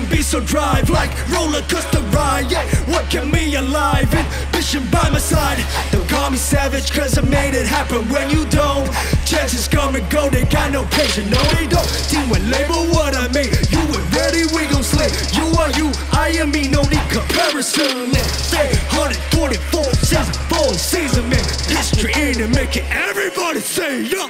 be so drive like roller coaster ride. Yeah, what kept me alive? Ambition by my side. Don't call me savage cause I made it happen. When you don't, chances come and go. They got no patience, no they don't. Team will label what I made. You were ready, we gon' slay. You are you, I am me, no need comparison. Stay 144 season, 4 season, man. History ain't it, make it everybody say yo.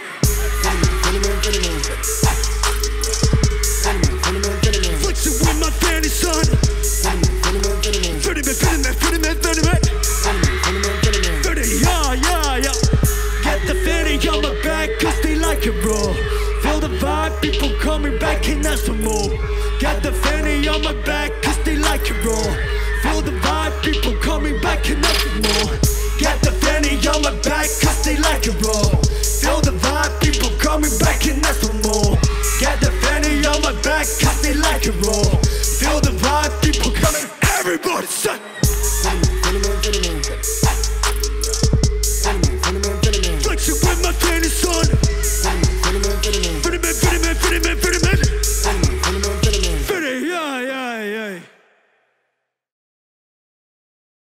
Flexing with my fanny, son. Pretty man, pretty man, pretty man, pretty man. Pretty, yeah, yeah, yeah. Get the fanny on my back, cause they like it raw. Feel the vibe, people coming back, and ask for more. Get the fanny on my back, cause they like it raw. Feel the vibe, people coming back, and ask for more. Get the fanny on my back.